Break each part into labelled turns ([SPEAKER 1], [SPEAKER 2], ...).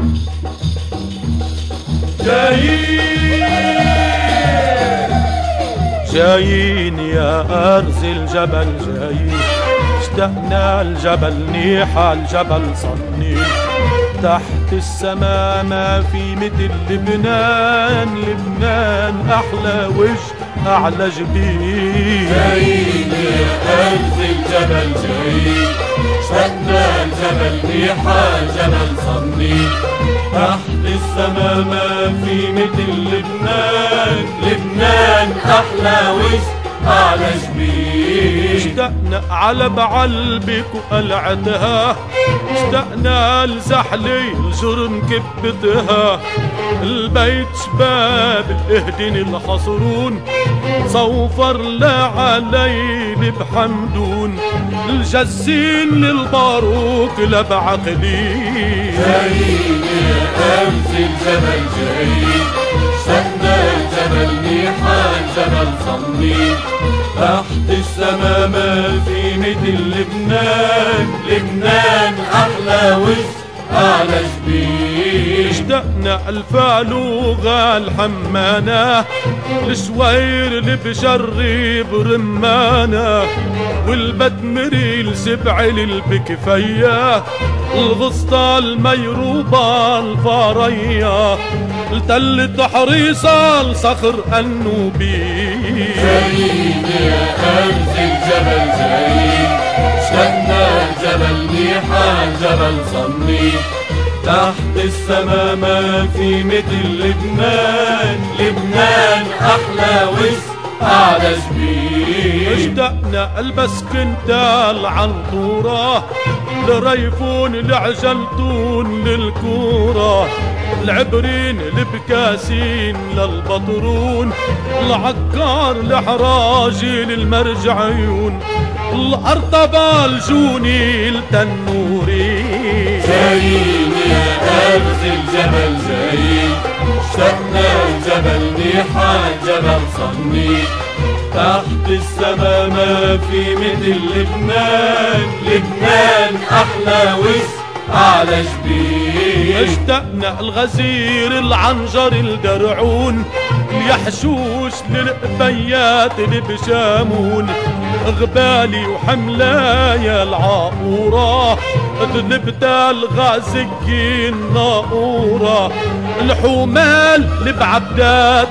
[SPEAKER 1] جايين يا أرز الجبل جايين، اشتقنا الجبل نيحة الجبل صنين، تحت السما ما في مثل لبنان، لبنان أحلى وجه أعلى جبين.
[SPEAKER 2] جايين يا أرز الجبل جايين، اشتقنا الجبل نيحة الجبل صنين، تحت السما ما في مثل لبنان، لبنان أحلى وجه أعلى جبين.
[SPEAKER 1] اشتقنا على بعلبك وقلعتها، اشتقنا لزحلي الجرم كبتها، البيت شباب الاهدن الحصرون، صوفر لعلي بحمدون، الجسين للباروك لبعقلين.
[SPEAKER 2] جايين يا أرز الجبل جايين، اشتقنا الجبل نيحة الجبل صنين، تحت السما ما في مثل لبنان، لبنان أحلى وجه أعلى جبين.
[SPEAKER 1] اشتقنا الفالوغة الحمانة، الشوير اللي بجرب رمانة، والبتمري السبع للبكفية، الغسطة الميروبة الفارية، التل تحريصة الصخر النوبي.
[SPEAKER 2] جايين يا أرز الجبل جايين، اشتقنا الجبل نيحة الجبل صنين، تحت السما ما في مثل لبنان، لبنان أحلى وجه أعلى جبين.
[SPEAKER 1] اشتقنا البسكنتال عنطورة، لريفون لعجلتون للكورة، العبرين البكاسين للبطرون، العكار الحراجي للمرجعيون، الأرطبة الجوني التنوري.
[SPEAKER 2] جايين يا أرز الجبل جايين، اشتقنا الجبل نيحة الجبل صنين، تحت السما ما في مثل لبنان، لبنان أحلى وجه أعلى جبين.
[SPEAKER 1] اشتقنا الغزير العنجر الدرعون، اليحشوش للقبيات اللي بشامون، غبالي وحملايا العاقورة، ذنبتا الغازقي الناقورة، الحمال لبعبدات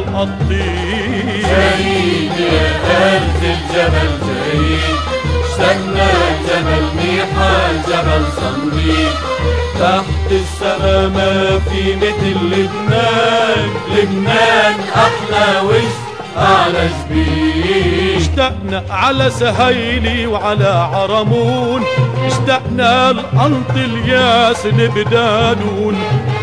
[SPEAKER 1] للقطين.
[SPEAKER 2] جايين يا أرز الجبل جايين، اشتقنا الجبل نيحة الجبل صنين، تحت السما ما في مثل لبنان، لبنان أحلى وجه أعلى جبين.
[SPEAKER 1] اشتقنا على سهيلي وعلى عرمون، اشتقنا لأنط الياس لبدانون،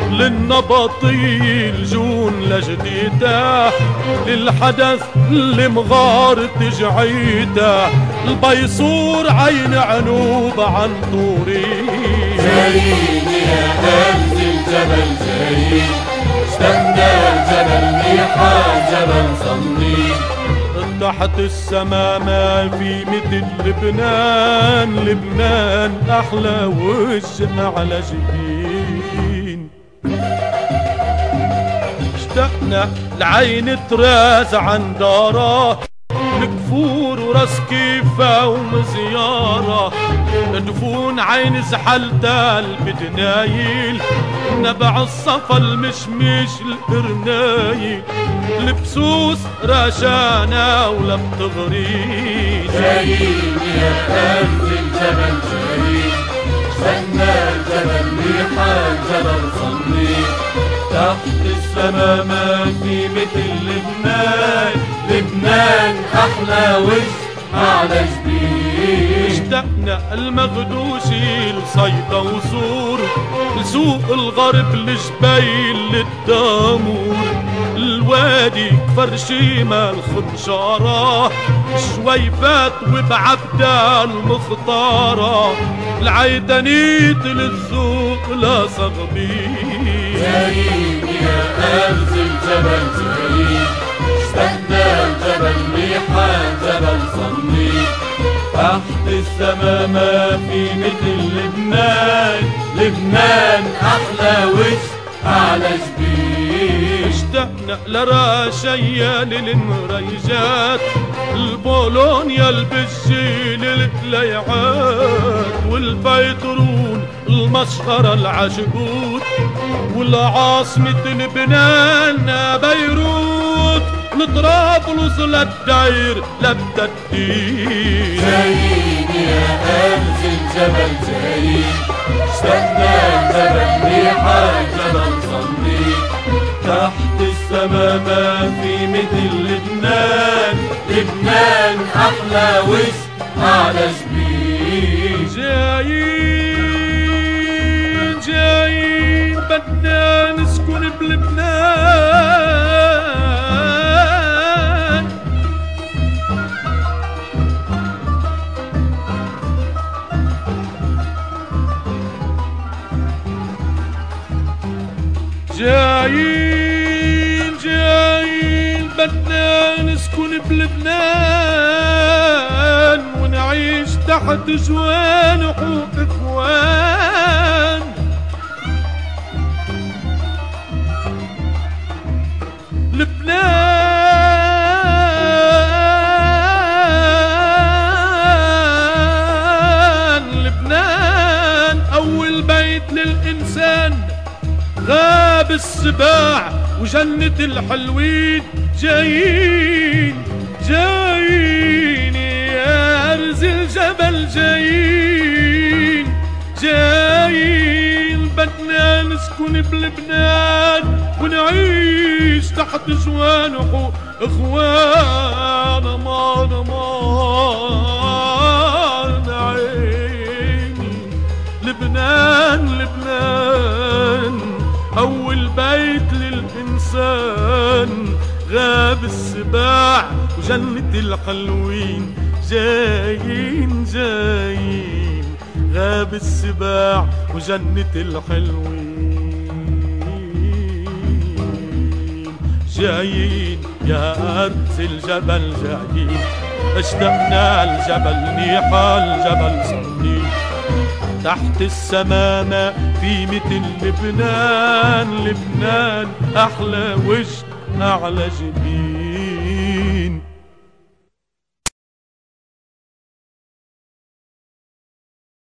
[SPEAKER 1] للنبطي الجون لجديته، للحدث اللي مغار تجعيته، البيصور عين عنوب عن طوري.
[SPEAKER 2] جايين يا أرز الجبل جايين، اشتقنا الجبل نيحة الجبل صنين،
[SPEAKER 1] تحت السما ما في مثل لبنان، لبنان أحلى وجه أعلى جبين. اشتقنا العين تراز عن داره، الكفور وراس كيفة ومزيارة، دفون عين زحلتا البدنايل، نبع الصفا المشمش القرنايل، البسوس راشانا ولا بتغريد.
[SPEAKER 2] جايين يا أرز الجبل جايين، اشتقنا الجبل نيحة الجبل صنين، تحت السما ما في مثل لبنان، لبنان أحلى وجه أعلى جبين.
[SPEAKER 1] اشتقنا المغدوشي لصيدا وصور، لسوق الغرب لجبيل للدامور، الوادي كفر شيمة الخنشارة، الشويفات وبعبدا المختارة، العيدنيت للسوق لا صغبين.
[SPEAKER 2] جايين يا أرز الجبل جايين، اشتقنا الجبل نيحة الجبل صنين، تحت السما ما في مثل لبنان، لبنان أحلى وش على جبين.
[SPEAKER 1] اشتقنا لراشيا للمريجات، البولونيا البجيل الكليعات، والبيترون المسخرة العشقوت، والعاصمة لبنان بيروت، لطرابلس للدير لبدا الدين.
[SPEAKER 2] جايين يا أرز الجبل جايين، اشتقنا الجبل ريحة جبل صنديق.
[SPEAKER 1] تحت السما ما في مثل لبنان،
[SPEAKER 2] لبنان أحلى وش على جبين.
[SPEAKER 1] جايين جايين بدنا نسكن بلبنان، جايين جايين بدنا نسكن بلبنان، ونعيش تحت جوان حقوق اخوان. لبنان لبنان أول بيت للإنسان، غاب السباع وجنة الحلوين. جايين جايين يا أرز الجبل جايين، جايين بدنا نسكن بلبنان، ونعيش تحت جوان حقوق اخوان. امان امان عيني لبنان لبنان أول بيت للإنسان، غاب السباع وجنة الحلوين. جايين جايين غاب السباع وجنة الحلوين. جايين يا أرز الجبل جايين، اشتقنا الجبل نيحة الجبل صنديق. تحت السما ما في مثل لبنان، لبنان أحلى وش أعلى جبين.